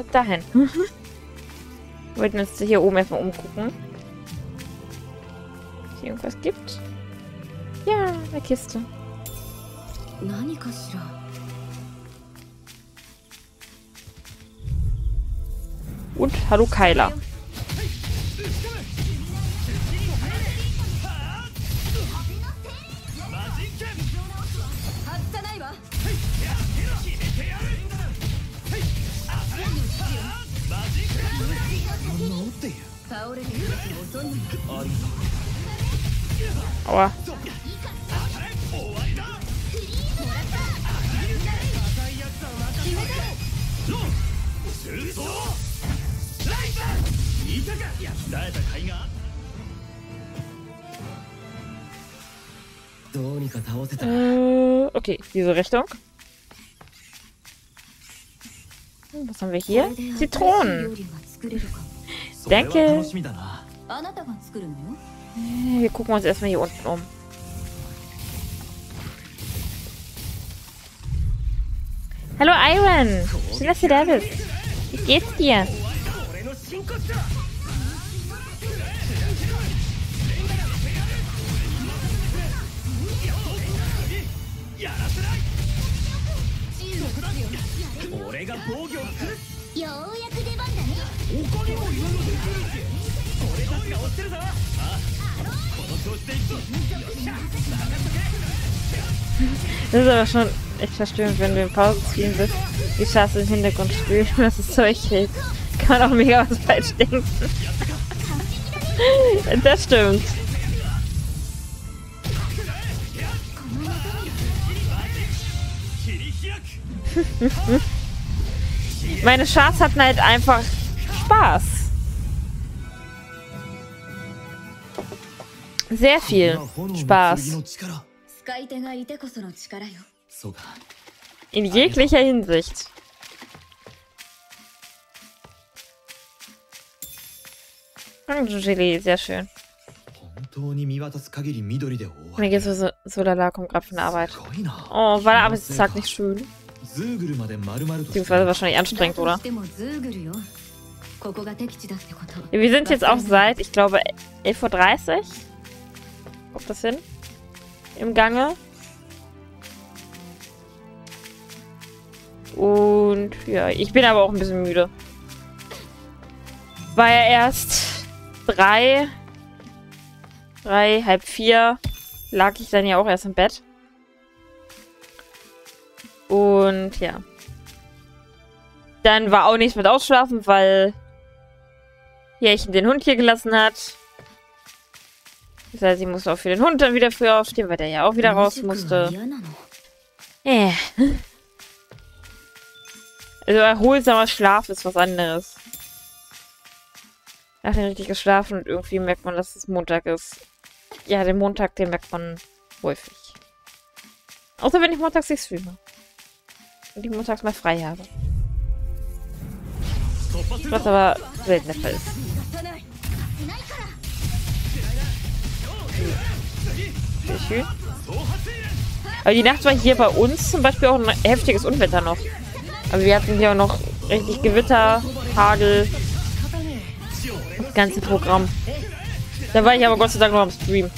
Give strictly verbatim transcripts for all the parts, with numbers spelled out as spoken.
überhaupt dahin? Wir wollten uns hier oben erstmal umgucken. Ob es hier irgendwas gibt. Ja, eine Kiste. Und hallo Kyla. Aua. Äh, okay, diese Richtung. Was haben wir hier? Zitronen. Danke. Wir gucken uns erstmal hier unten um. Hallo Iron. Schön, dass du da bist. Wie geht's dir? Das ist aber schon echt verstörend, wenn du im Pause-Stream bist. Die Schasse im Hintergrund spielen, dass das Zeug hält. Kann man auch mega was falsch denken. Das stimmt. Meine Chars hatten halt einfach Spaß. Sehr viel Spaß. In jeglicher Hinsicht. Gelee, sehr schön. Mir geht's so, so lala, kommt gerade von der Arbeit. Oh, war der Arbeitstag nicht schön? Beziehungsweise wahrscheinlich anstrengend, oder? Wir sind jetzt auch seit, ich glaube, elf Uhr dreißig. Kommt das hin? Im Gange. Und ja, ich bin aber auch ein bisschen müde. War ja erst drei, drei, halb vier, lag ich dann ja auch erst im Bett. Und ja. Dann war auch nichts mit Ausschlafen, weil Jährchen den Hund hier gelassen hat. Das heißt, sie musste auch für den Hund dann wieder früh aufstehen, weil der ja auch wieder raus musste. Äh. Also erholsamer Schlaf ist was anderes. Ich habe richtig geschlafen und irgendwie merkt man, dass es Montag ist. Ja, den Montag, den merkt man häufig. Außer wenn ich montags nicht streame. Und ich montags mal frei habe. Was aber selten der Fall ist. Sehr schön. Aber die Nacht war hier bei uns zum Beispiel auch ein heftiges Unwetter noch. Also wir hatten hier auch noch richtig Gewitter, Hagel. Das ganze Programm. Da war ich aber Gott sei Dank noch am Stream.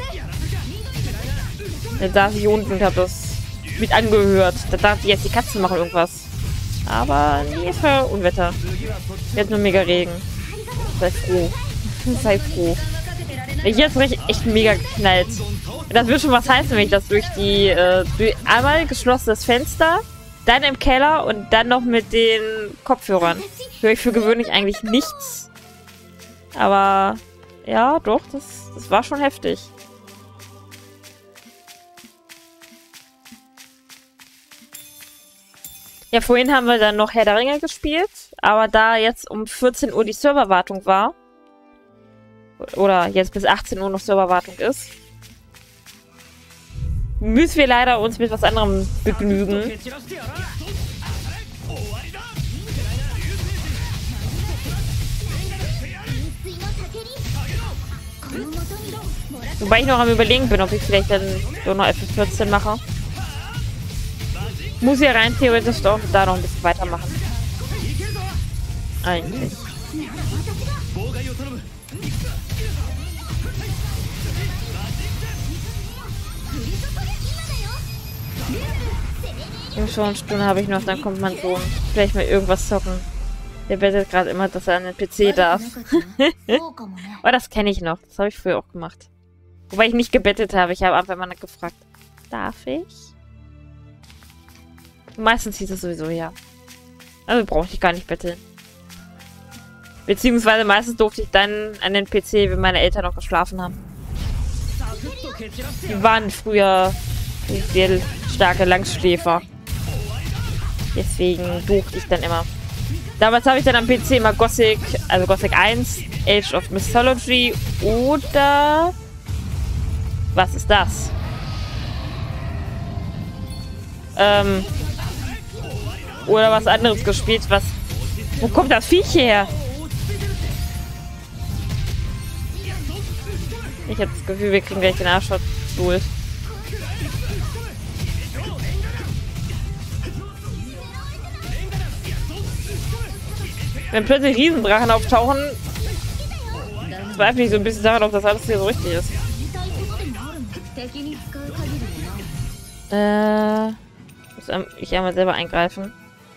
Da saß ich unten und habe das mit angehört. Da dachte ich jetzt, die Katzen machen irgendwas. Aber nee, es war Unwetter. Wir hatten nur mega Regen. Sei froh. Sei froh. Hier ist es echt mega geknallt. Das wird schon was heißen, wenn ich das durch die äh, durch einmal geschlossenes Fenster, dann im Keller und dann noch mit den Kopfhörern. Höre ich für gewöhnlich eigentlich nichts. Aber ja, doch, das, das war schon heftig. Ja, vorhin haben wir dann noch Herr der Ringe gespielt, aber da jetzt um vierzehn Uhr die Serverwartung war, oder jetzt bis achtzehn Uhr noch Serverwartung ist, müssen wir leider uns mit was anderem begnügen. Wobei ich noch am Überlegen bin, ob ich vielleicht dann so noch F vierzehn mache. Muss ja rein theoretisch doch da noch ein bisschen weitermachen. Eigentlich. Und schon eine Stunde habe ich noch, dann kommt mein Sohn. Vielleicht mal irgendwas zocken. Der bettet gerade immer, dass er an den P C darf. Aber das kenne ich noch. Das habe ich früher auch gemacht. Wobei ich nicht gebettet habe. Ich habe einfach mal gefragt. Darf ich? Und meistens hieß es sowieso ja. Also brauchte ich gar nicht betteln. Beziehungsweise meistens durfte ich dann an den P C, wenn meine Eltern noch geschlafen haben. Die waren früher sehr starke Langschläfer. Deswegen durfte ich dann immer. Damals habe ich dann am P C immer Gothic, also Gothic eins, Age of Mythology oder... Was ist das? Ähm... Oder was anderes gespielt, was... Wo kommt das Viech her? Ich habe das Gefühl, wir kriegen gleich den Arsch verstuhlt. Wenn plötzlich Riesendrachen auftauchen, zweifle ich so ein bisschen daran, ob das alles hier so richtig ist. Äh... Muss ich einmal selber eingreifen.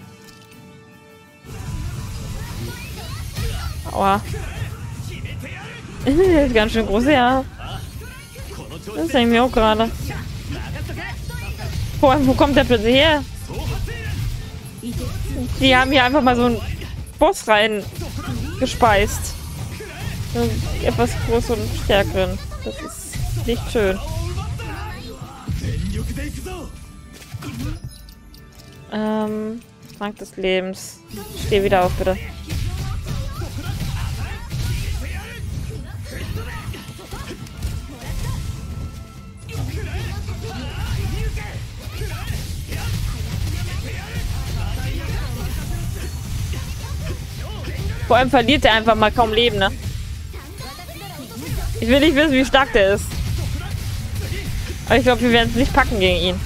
Aua. Das ist ganz schön groß, ja. Das denke ich mir auch gerade. Vor allem, wo kommt der plötzlich her? Die haben hier einfach mal so einen Boss rein gespeist. Etwas größer und stärkeren. Das ist nicht schön. Ähm, Trank des Lebens. Steh wieder auf, bitte. Vor allem verliert er einfach mal kaum Leben, ne? Ich will nicht wissen, wie stark der ist. Aber ich glaube, wir werden es nicht packen gegen ihn.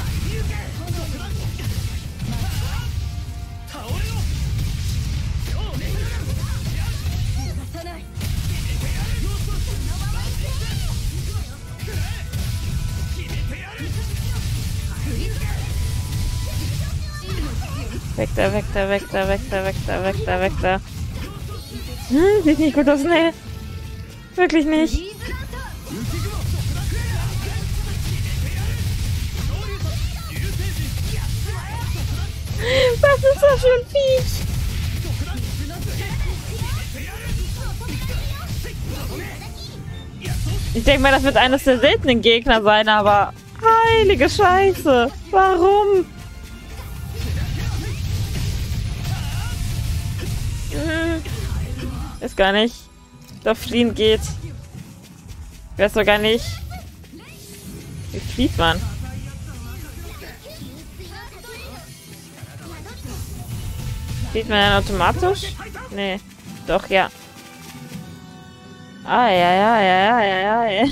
Weg da, weg da, weg da, weg da, weg da, weg da, weg da. Hm, sieht nicht gut aus, ne? Wirklich nicht. Was ist das für ein Viech? Ich denke mal, das wird eines der seltenen Gegner sein, aber... Heilige Scheiße! Warum? Hm. Ist gar nicht. Doch fliehen geht. Ich weiß doch gar nicht. Wie flieht man? Flieht man dann automatisch? Nee. Doch, ja. Ah, ja, ja, ja, ja, ja, ja.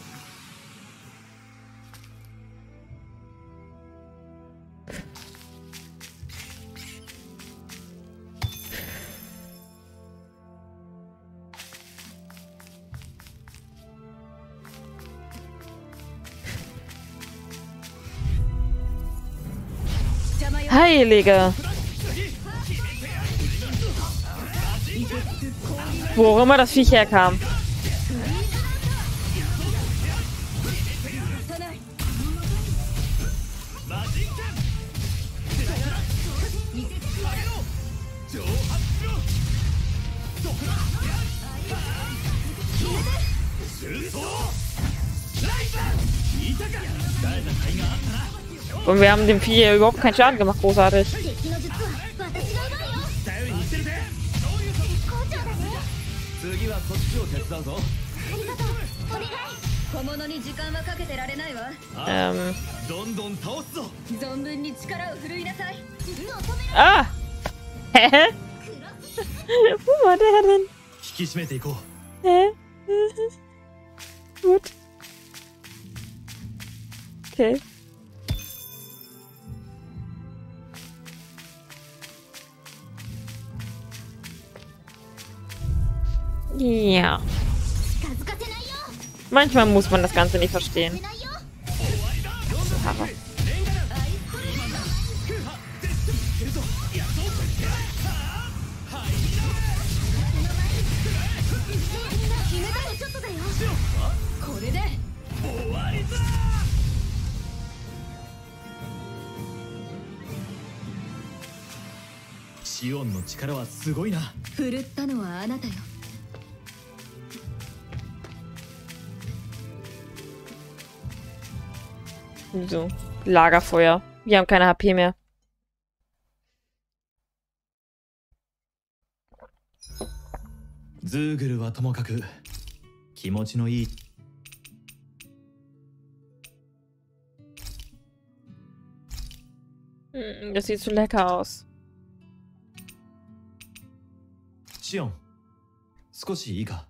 Heilige! Wo auch immer das Viech herkam. Und wir haben dem Vieh hier überhaupt keinen Schaden gemacht, großartig. Ähm. Ah! Hä? Wo war der denn? Hä? Gut. Okay. Ja. Manchmal muss man das Ganze nicht verstehen. Aber. So, Lagerfeuer. Wir haben keine H P mehr. Hm, das sieht so lecker aus. Shion, 少しいいか?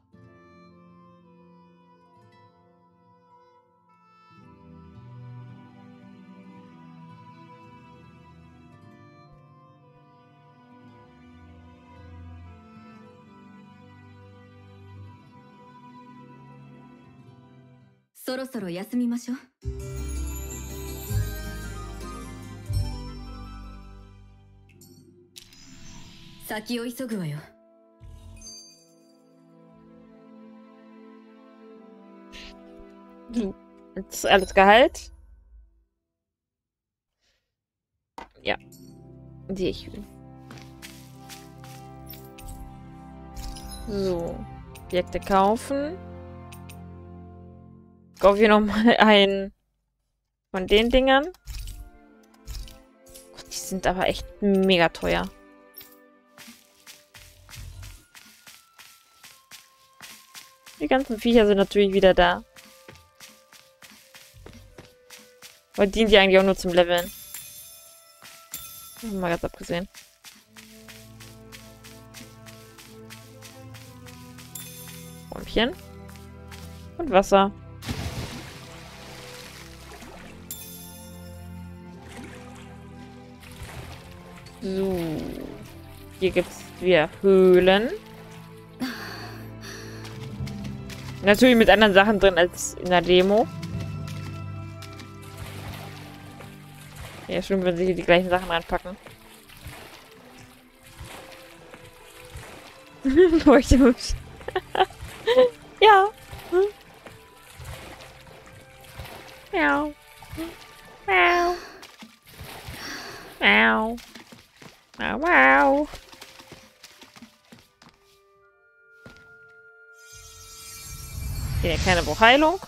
So ろそろ休みましょう。先を急ぐわよ。 Jetzt ist alles Gehalt. Ja. Sehe ich. So. Objekte kaufen. Kaufe hier nochmal ein von den Dingern. Die sind aber echt mega teuer. Die ganzen Viecher sind natürlich wieder da. Aber dienen die eigentlich auch nur zum Leveln. Mal ganz abgesehen. Bäumchen. Und Wasser. So. Hier gibt es wieder Höhlen. Natürlich mit anderen Sachen drin als in der Demo. Ja, schön, wenn sie hier die gleichen Sachen reinpacken. Leuchte hübsch. Ja. Miau. Miau. Miau. Miau, miau. Hier eine kleine Bruchheilung.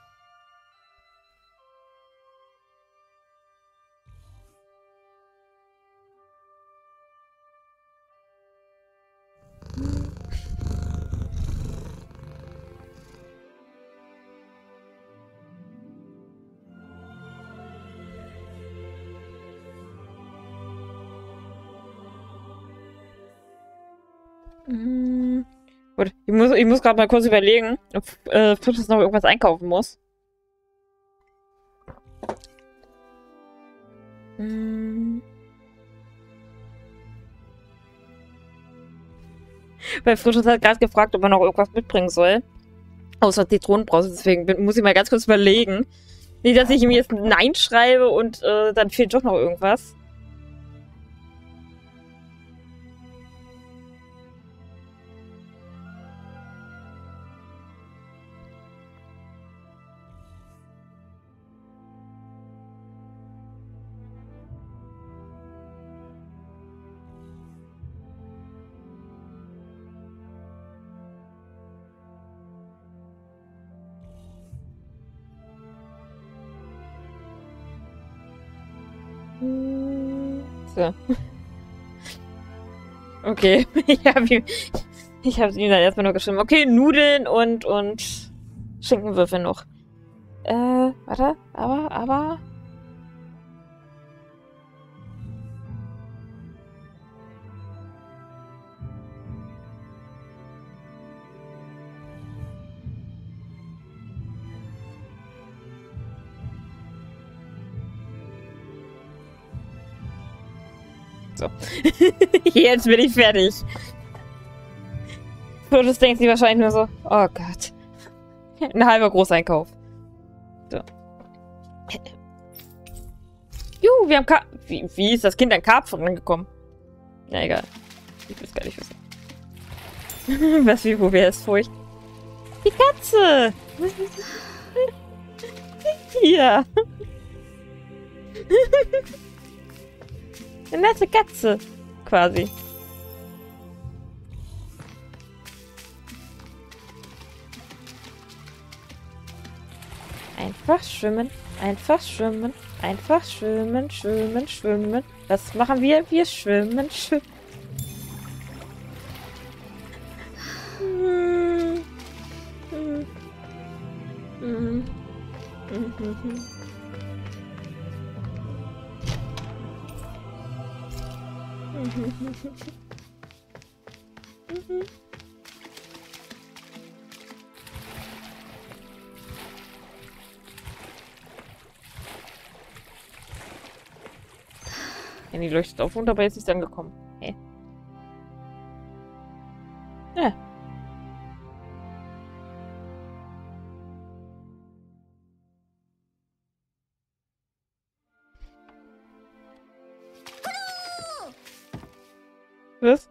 Hm. Gut, ich muss, ich muss gerade mal kurz überlegen, ob äh, Frischs noch irgendwas einkaufen muss. Hm. Weil Frischs hat gerade gefragt, ob er noch irgendwas mitbringen soll. Außer Zitronenbrause, deswegen bin, muss ich mal ganz kurz überlegen. Nicht, dass ich ihm jetzt Nein schreibe und äh, dann fehlt doch noch irgendwas. So. Okay, ich habe ihm, ich habe ihm dann erstmal nur geschrieben. Okay, Nudeln und und Schinkenwürfel noch. Äh, warte, aber, aber. So. Jetzt bin ich fertig. So, das denkt sie wahrscheinlich nur so, oh Gott. Ein halber Großeinkauf. So. Juhu, wir haben Ka... Wie, wie ist das Kind an Karpfen rangekommen? Na egal. Ich will es gar nicht wissen. Was, wie, wo wäre es furcht? Die Katze! Hier! Eine nette Katze, quasi. Einfach schwimmen, einfach schwimmen, einfach schwimmen, schwimmen, schwimmen. Was machen wir? Wir schwimmen, schwimmen. Hm. Hm. Hm. Hm. Hm. Hm. Mhm. Ja, die leuchtet auf und dabei ist nicht angekommen. Hä? Ja. Was?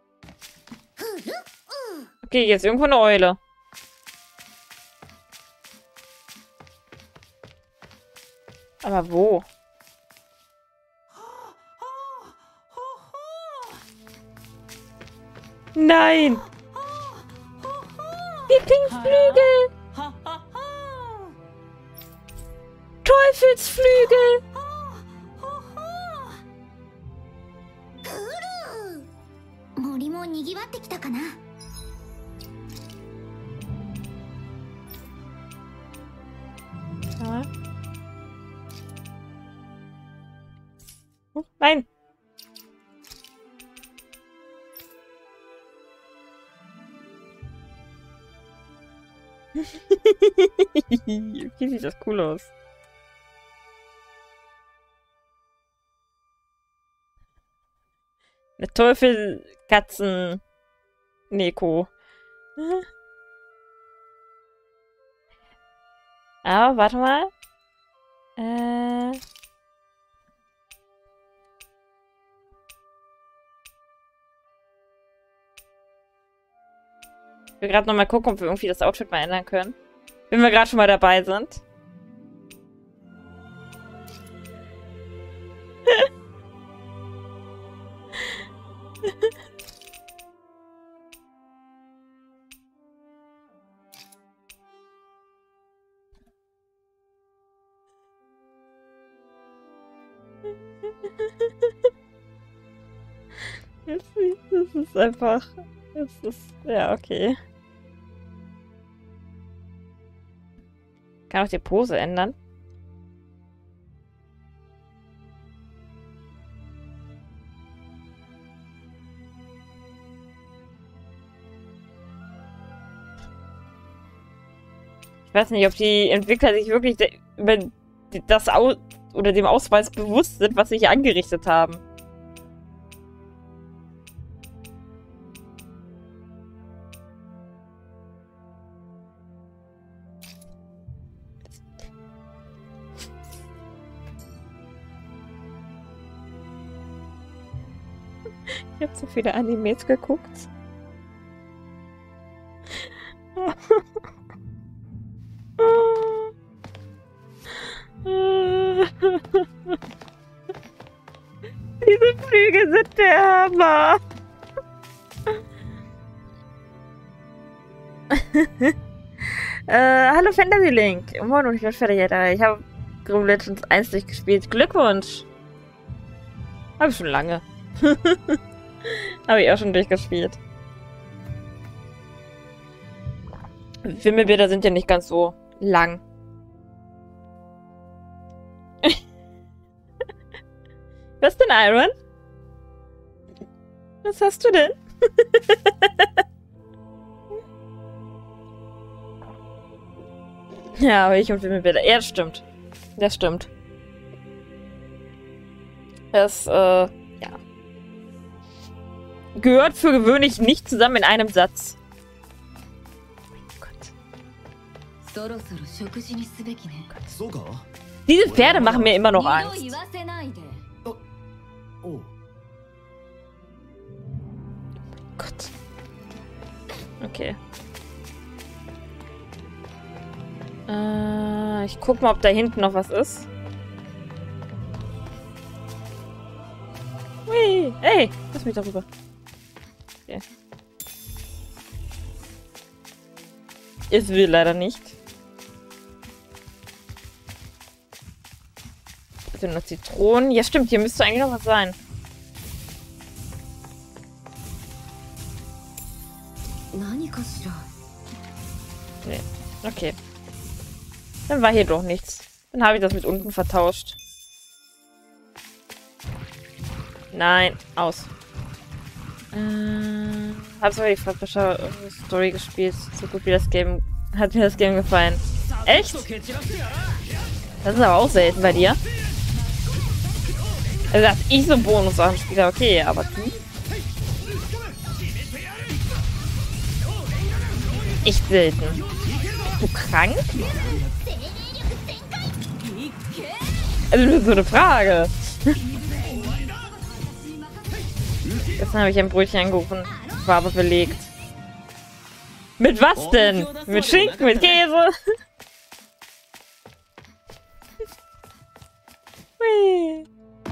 Okay, jetzt irgendwo eine Eule. Aber wo? Nein! Die Pinkflügel! Teufelsflügel! Ja. Oh, nein! Wie sieht das cool aus? Eine Teufelkatzen Neko. Aber warte mal. Äh. Ich will gerade nochmal gucken, ob wir irgendwie das Outfit mal ändern können. Wenn wir gerade schon mal dabei sind. Das ist einfach... Das ist... Ja, okay. Kann auch die Pose ändern. Ich weiß nicht, ob die Entwickler sich wirklich über das Aus oder dem Ausweis bewusst sind, was sie hier angerichtet haben. Ich habe so viele Animes geguckt. Diese Flügel sind der Hammer. äh, hallo Fantasy Link. Moin, ich bin fertig, Alter. Ich habe Grim Legends eins durchgespielt. Glückwunsch. Habe ich schon lange. Habe ich auch schon durchgespielt. Wimmelbilder sind ja nicht ganz so lang. Was denn, Iron? Was hast du denn? Ja, aber ich und Wimmelbilder. Ja, das stimmt. Das stimmt. Das, äh, ja. Gehört für gewöhnlich nicht zusammen in einem Satz. そろそろ食事にすべきね。 そうか Diese Pferde machen mir immer noch 二度 Angst. 言わせないで。 おう Gott. Okay. Äh, ich guck mal, ob da hinten noch was ist. Hui, ey, lass mich darüber. Okay. Es will leider nicht. Das sind noch Zitronen. Ja, stimmt, hier müsste eigentlich noch was sein. Nee, okay. Dann war hier doch nichts. Dann habe ich das mit unten vertauscht. Nein, aus. Äh, hab's aber die Fratbischer Story gespielt. So gut wie das Game. Hat mir das Game gefallen. Echt? Das ist aber auch selten bei dir. Also, dass ich so Bonus-Sachen spiele, okay, aber du? Echt selten. Bist du krank? Also, das ist so eine Frage. Gestern habe ich ein Brötchen angerufen. War aber belegt. Mit was denn? Mit Schinken, mit Käse? Hui.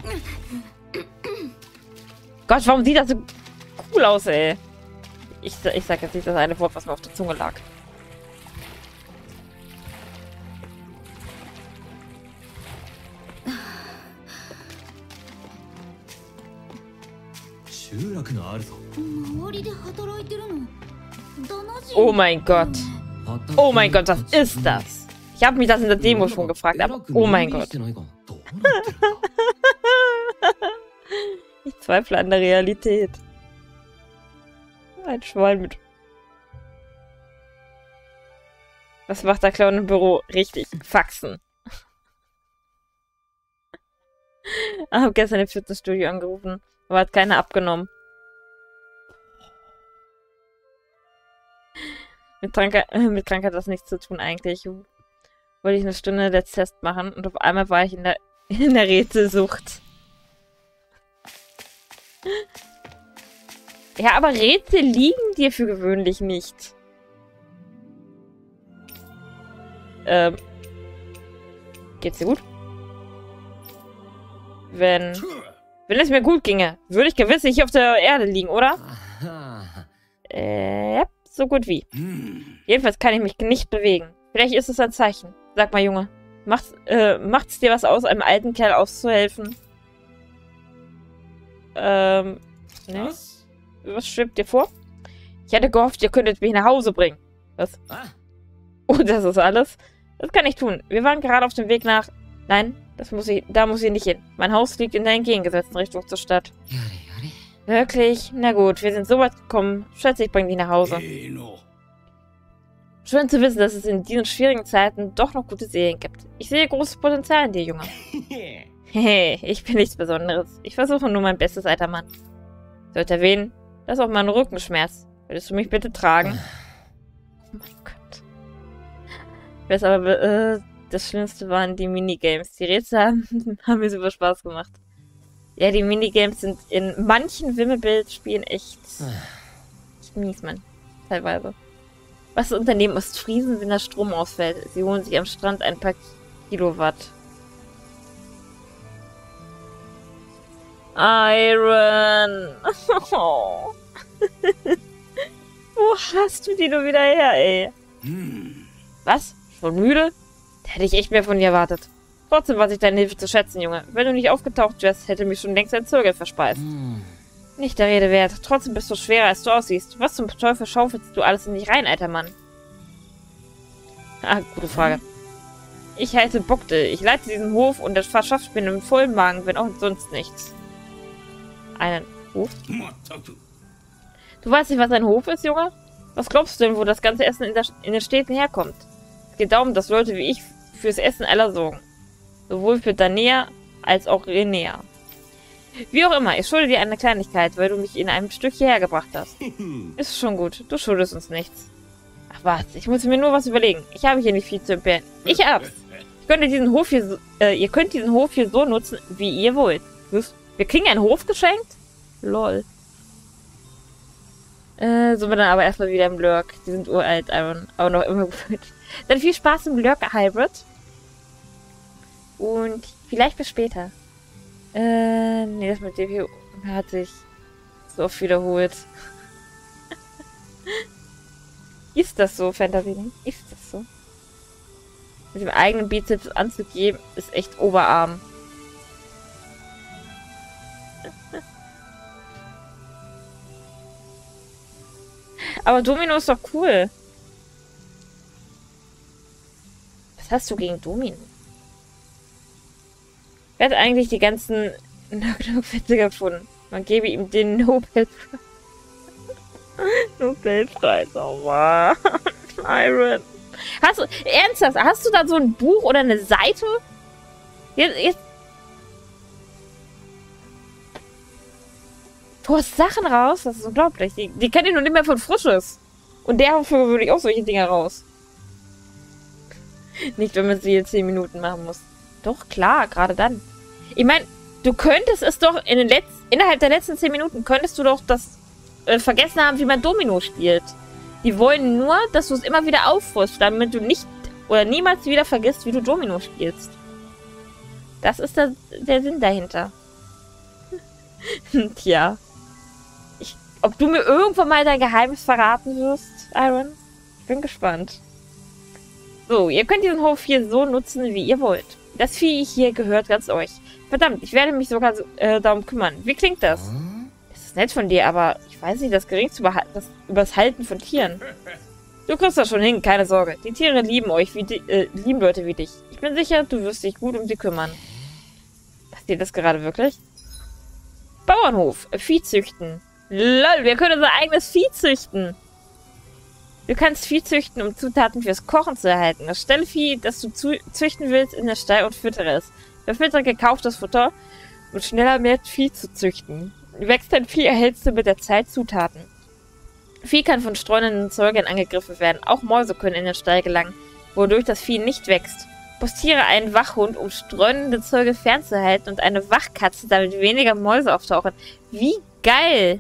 Gott, warum sieht das so cool aus, ey? Ich, ich sag jetzt nicht das eine Wort, was mir auf der Zunge lag. Oh mein Gott. Oh mein Gott, was ist das? Ich habe mich das in der Demo schon gefragt, aber oh mein Gott. Ich zweifle an der Realität. Ein Schwein mit... Was macht der Clown im Büro? Richtig, Faxen. Ich habe gestern im Fitnessstudio angerufen, aber hat keiner abgenommen. Mit Krankheit, äh, mit Krankheit hat das nichts zu tun eigentlich. Wollte ich eine Stunde Let's Test machen und auf einmal war ich in der, in der Rätselsucht. Ja, aber Rätsel liegen dir für gewöhnlich nicht. Ähm. Geht's dir gut? Wenn... Wenn es mir gut ginge, würde ich gewiss nicht auf der Erde liegen, oder? Äh, ja, so gut wie. Jedenfalls kann ich mich nicht bewegen. Vielleicht ist es ein Zeichen. Sag mal, Junge. Macht's, äh, macht's dir was aus, einem alten Kerl auszuhelfen? Ähm, ne? Was schwebt dir vor? Ich hätte gehofft, ihr könntet mich nach Hause bringen. Was? Oh, das ist alles? Das kann ich tun. Wir waren gerade auf dem Weg nach... Nein, das muss ich, da muss ich nicht hin. Mein Haus liegt in der entgegengesetzten Richtung zur Stadt. Wirklich? Na gut, wir sind so weit gekommen. Schätze, ich bringe dich nach Hause. Schön zu wissen, dass es in diesen schwierigen Zeiten doch noch gute Serien gibt. Ich sehe großes Potenzial in dir, Junge. Hey, ich bin nichts Besonderes. Ich versuche nur mein Bestes, alter Mann. Sollte erwähnen, das ist auch mein Rückenschmerz. Würdest du mich bitte tragen? Oh mein Gott. Was aber äh, das Schlimmste waren die Minigames. Die Rätsel haben, haben mir super Spaß gemacht. Ja, die Minigames sind in manchen Wimmelbild-Spielen echt mies, man. Teilweise. Was Unternehmen Ostfriesen, wenn der Strom ausfällt? Sie holen sich am Strand ein paar Kilowatt. Iron. Oh. Wo hast du die nur wieder her, ey? Was? Schon müde? Da hätte ich echt mehr von dir erwartet. Trotzdem weiß ich deine Hilfe zu schätzen, Junge. Wenn du nicht aufgetaucht wärst, hätte mich schon längst ein Zirkel verspeist. Nicht der Rede wert. Trotzdem bist du schwerer, als du aussiehst. Was zum Teufel schaufelst du alles in dich rein, alter Mann? Ah, gute Frage. Ich heiße Bogde. Ich leite diesen Hof und das verschafft mir einen vollen Magen, wenn auch sonst nichts. Einen Hof? Du weißt nicht, was ein Hof ist, Junge? Was glaubst du denn, wo das ganze Essen in, der, in den Städten herkommt? Es geht darum, dass Leute wie ich fürs Essen aller sorgen. Sowohl für Danea als auch Renea. Wie auch immer, ich schulde dir eine Kleinigkeit, weil du mich in einem Stück hierher gebracht hast. Ist schon gut, du schuldest uns nichts. Ach was, ich muss mir nur was überlegen. Ich habe hier nicht viel zu empfehlen. Ich hab's. Ich könnte diesen Hof hier, so- äh, ihr könnt diesen Hof hier so nutzen, wie ihr wollt. Wir kriegen einen Hof geschenkt? Lol. Äh, so wir dann aber erstmal wieder im Lurk. Die sind uralt, aber, aber noch immer gut. Dann viel Spaß im Lurk Hybrid. Und vielleicht bis später. Äh, nee, das mit dem hier hat sich so oft wiederholt. Ist das so, Fantasy? Ist das so? Mit dem eigenen Bizeps anzugeben, ist echt Oberarm. Aber Domino ist doch cool. Was hast du gegen Domino? Wer hat eigentlich die ganzen Knock-Knock-Witze gefunden? Man gebe ihm den Nobelpreis. Nobelpreis, oh Mann. Iron. Hast du, ernsthaft, hast du da so ein Buch oder eine Seite? Jetzt, jetzt. Du hast Sachen raus? Das ist unglaublich. Die, die kenne ich noch nicht mehr von Frisches. Und dafür würde ich auch solche Dinger raus. Nicht, wenn man sie jetzt zehn Minuten machen muss. Doch, klar, gerade dann. Ich meine, du könntest es doch in den letzten, innerhalb der letzten zehn Minuten könntest du doch das äh, vergessen haben, wie man Domino spielt. Die wollen nur, dass du es immer wieder auffrischst, damit du nicht oder niemals wieder vergisst, wie du Domino spielst. Das ist der, der Sinn dahinter. Tja. Ich, ob du mir irgendwann mal dein Geheimnis verraten wirst, Iron? Ich bin gespannt. So, ihr könnt diesen Hof hier so nutzen, wie ihr wollt. Das Vieh hier gehört ganz euch. Verdammt, ich werde mich sogar so, äh, darum kümmern. Wie klingt das? Das ist nett von dir, aber ich weiß nicht das geringste über das, übers Halten von Tieren. Du kriegst das schon hin, keine Sorge. Die Tiere lieben euch, wie die, äh, lieben Leute wie dich. Ich bin sicher, du wirst dich gut um sie kümmern. Macht ihr das gerade wirklich? Bauernhof. Vieh züchten. Lol, wir können unser eigenes Vieh züchten. Du kannst Vieh züchten, um Zutaten fürs Kochen zu erhalten. Das stelle Vieh, das du züchten willst, in den Stall und füttere es. Verfüttere gekauftes Futter, um schneller mehr Vieh zu züchten. Wächst dein Vieh, erhältst du mit der Zeit Zutaten. Vieh kann von streunenden Zeugern angegriffen werden. Auch Mäuse können in den Stall gelangen, wodurch das Vieh nicht wächst. Postiere einen Wachhund, um streunende Zeuge fernzuhalten, und eine Wachkatze, damit weniger Mäuse auftauchen. Wie geil!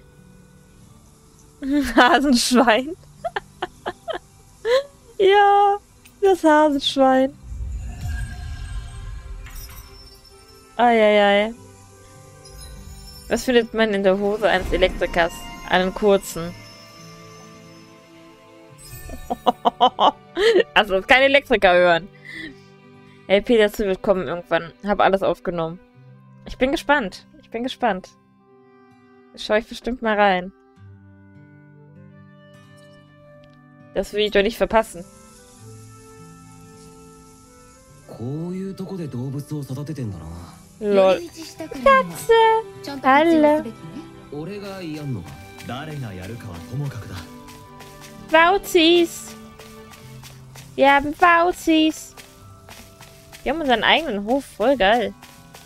Hasenschwein. Ja, das Hasenschwein. Eieiei. Was findet man in der Hose eines Elektrikers? Einen kurzen. Also, das kann Elektriker hören. L P dazu wird kommen irgendwann. Hab alles aufgenommen. Ich bin gespannt. Ich bin gespannt. Schau ich bestimmt mal rein. Das will ich doch nicht verpassen. Lol. Katze! Hallo! Wauzis! Wir haben Wauzis! Wir haben unseren eigenen Hof, voll geil.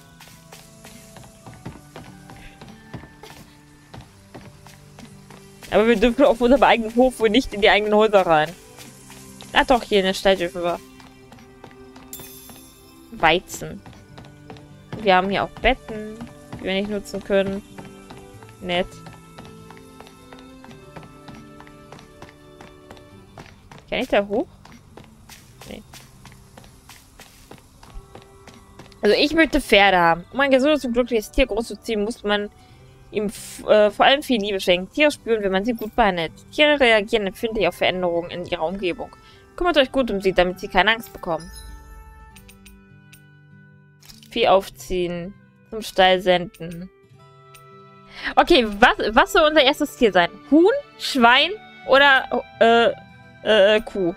Aber wir dürfen auf unserem eigenen Hof wohl nicht in die eigenen Häuser rein. Ah doch, hier in der Stadt dürfen wir. Weizen. Wir haben hier auch Betten, die wir nicht nutzen können. Nett. Kann ich da hoch? Nee. Also ich möchte Pferde haben. Um ein gesundes und glückliches Tier großzuziehen, muss man ihm äh, vor allem viel Liebe schenken. Tiere spüren, wenn man sie gut behandelt. Tiere reagieren empfindlich auf Veränderungen in ihrer Umgebung. Kümmert euch gut um sie, damit sie keine Angst bekommen. Vieh aufziehen. Zum Stall senden. Okay, was, was soll unser erstes Tier sein? Huhn, Schwein oder äh, äh, Kuh?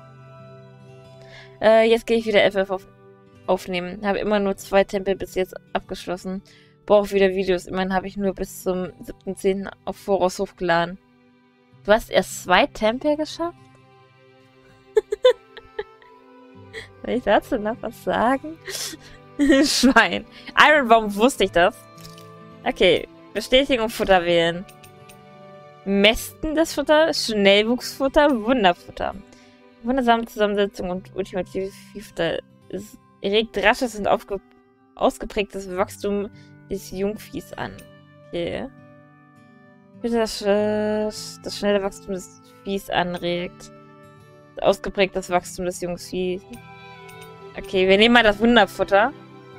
Äh, jetzt gehe ich wieder F F auf, aufnehmen. Habe immer nur zwei Tempel bis jetzt abgeschlossen. Brauche wieder Videos. Immerhin habe ich nur bis zum siebten zehnten auf Voraus hochgeladen. Du hast erst zwei Tempel geschafft? Soll ich dazu noch was sagen? Schwein. Iron, warum wusste ich das? Okay. Bestätigung Futter wählen. Mästen das Futter. Schnellwuchsfutter. Wunderfutter. Wundersame Zusammensetzung und ultimative Vielfalt. Es regt rasches und aufge ausgeprägtes Wachstum des Jungviehs an. Okay. Bitte das, äh, das schnelle Wachstum des Viehs anregt. Ausgeprägtes Wachstum des Jungviehs. Okay, wir nehmen mal das Wunderfutter.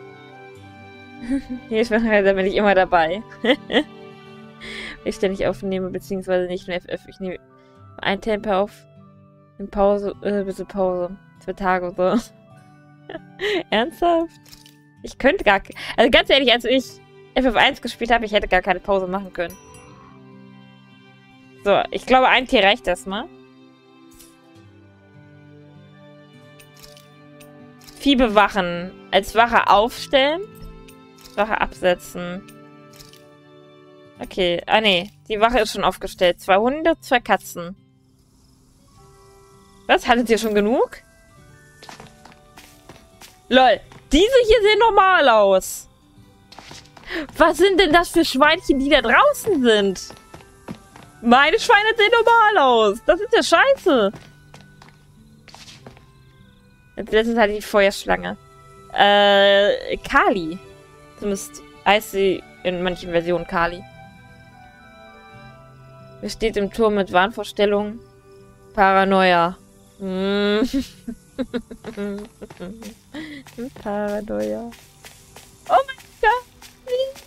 Hier da bin ich immer dabei. Wenn ich ständig aufnehme, beziehungsweise nicht nur F F. Ich nehme ein Tempo auf. In Pause, äh, bitte Pause. Zwei Tage oder so. Ernsthaft? Ich könnte gar... Also ganz ehrlich, als ich F F eins gespielt habe, ich hätte gar keine Pause machen können. So, ich glaube, ein Tier reicht erstmal. Vieh bewachen. Als Wache aufstellen. Wache absetzen. Okay. Ah, nee. Die Wache ist schon aufgestellt. Zwei Hunde, zwei Katzen. Was? Hattet ihr schon genug? Lol. Diese hier sehen normal aus. Was sind denn das für Schweinchen, die da draußen sind? Meine Schweine sehen normal aus. Das ist ja scheiße. Als letztes hatte ich die Feuerschlange. Äh, Kali. Zumindest heißt sie in manchen Versionen Kali. Wer steht im Turm mit Wahnvorstellungen? Paranoia. Hm. Paranoia. Oh mein Gott. Please.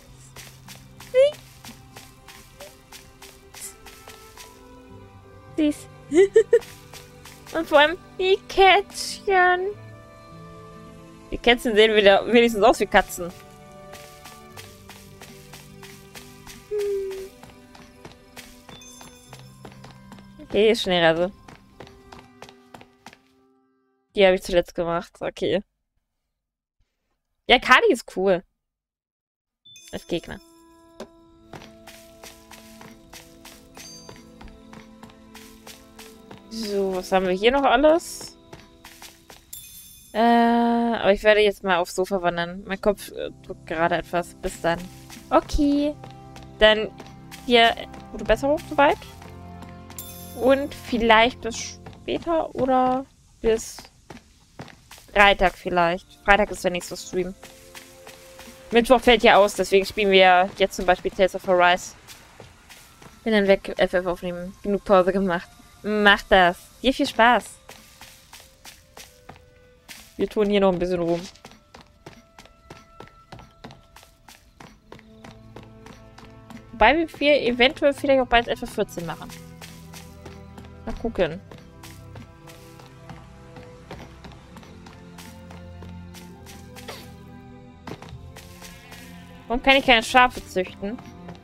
Please. Please. Und vor allem die Kätzchen. Die Kätzchen sehen wieder wenigstens aus wie Katzen. Okay, Schnellreise. Die habe ich zuletzt gemacht. Okay. Ja, Kali ist cool. Als Gegner. So, was haben wir hier noch alles? Äh, aber ich werde jetzt mal aufs Sofa wandern. Mein Kopf äh, drückt gerade etwas. Bis dann. Okay. Dann hier gute Besserung soweit. Und vielleicht bis später oder bis Freitag vielleicht. Freitag ist der nächste Stream. Mittwoch fällt ja aus, deswegen spielen wir jetzt zum Beispiel Tales of Arise. Bin dann weg, F F aufnehmen. Genug Pause gemacht. Macht das. Dir viel Spaß. Wir tun hier noch ein bisschen rum. Wobei wir eventuell vielleicht auch bald F F vierzehn machen. Mal gucken. Warum kann ich keine Schafe züchten?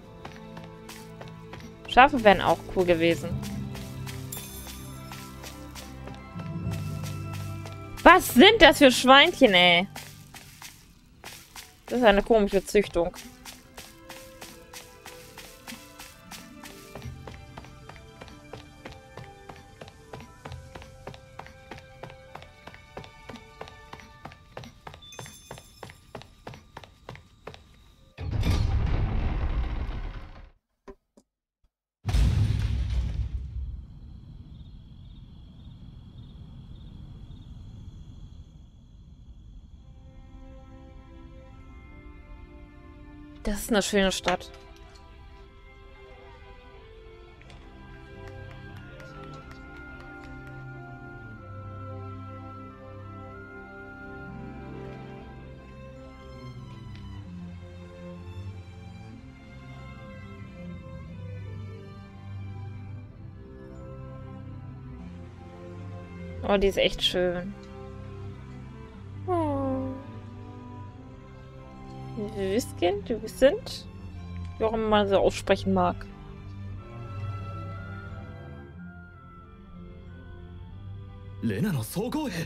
Schafe wären auch cool gewesen. Was sind das für Schweinchen, ey? Das ist eine komische Züchtung. Das ist eine schöne Stadt. Oh, die ist echt schön. Oh. Wüstkind, du sind, wie auch immer man so aussprechen mag. Lena no Sougou-Hei.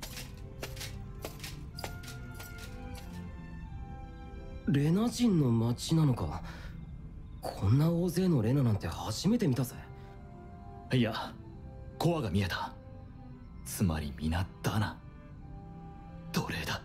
Lena 人の町なのか。こんな大勢のレナなんて初めて見たぜ。 いや、コアが見えた。つまり皆ダナ。奴隷だ。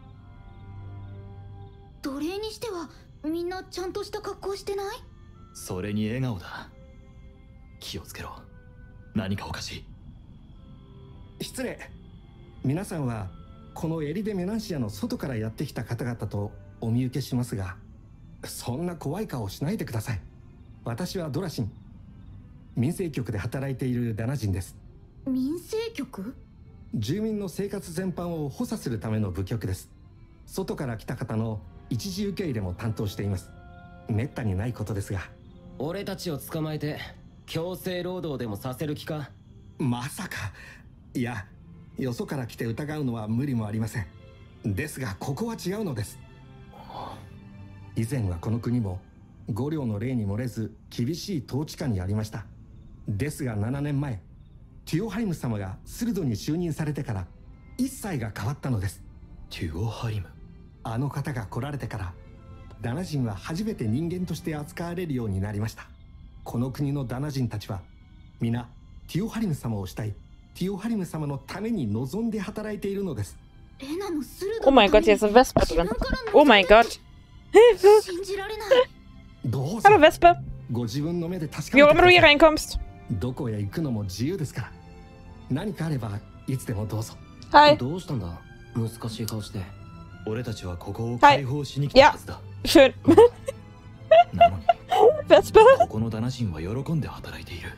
奴隷にしてはみんなちゃんとした格好してない？ それに笑顔だ。気をつけろ。何かおかしい。 失礼。皆さんはこのエリデ・メナンシアの外からやってきた方々とお見受けしますが、そんな怖い顔しないでください。私はドラシン、民生局で働いているダナ人です。 民生局？ 住民の生活全般を補佐するための部局です。外から来た方の一時受け入れも担当しています。めったにないことですが。 俺たちを捕まえて強制労働でもさせる気か？ まさか。いや、よそから来て疑うのは無理もありません。ですがここは違うのです。以前はこの国も五領の例に漏れず厳しい統治下にありました。ですがななねんまえ、テュオハイム様がスルドに就任されてから一切が変わったのです。 テュオハリム。 あの方が来られてからダナ人は初めて人間として扱われるようになりました。この国のダナ人たちは皆テュオハリム様を慕い、ティオハリム様のために望んで働いているのです。 レナの鋭 Oh mein Gott, hier ist eine Wespe drin. Oh mein Gott. Hilfe! 信じられない。 どうぞ Hallo Wespe. ご自分の目で確か Wie め auch て immer く du だ hier さい。 reinkommst. どこへ行くのも自由ですから。何かあればいつでもどうぞ。 Hi. どうしたんだ？難しい顔して。 俺たちはここを解放しに来たはずだ。 Schön. なのに Wespe. ここのダナ人は喜んで働いている。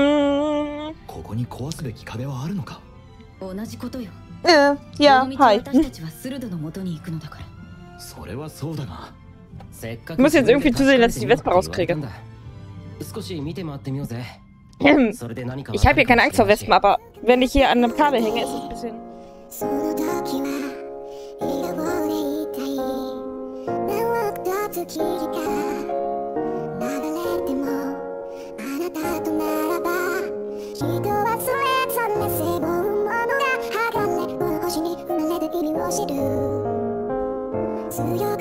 Ähm. ここに壊すべき壁はあるのか？ 同じことよ。 Äh, ja, この道 hi. 私たちはスルドの元に行くのだから。 それはそうだが。 せっか Ich muss jetzt irgendwie zusehen, dass ich die Wespe rauskriege. 少し見て回ってみようぜ。 Ich それで何か habe hier keine Angst vor Wespen, aber wenn ich hier an einem Kabel hänge, ist es ein bisschen... その時は笑顔でいたい何億と月日が流れてもあなたとならば人はそれぞれ背負うものが剥がれこの星に生まれた意味を知る強い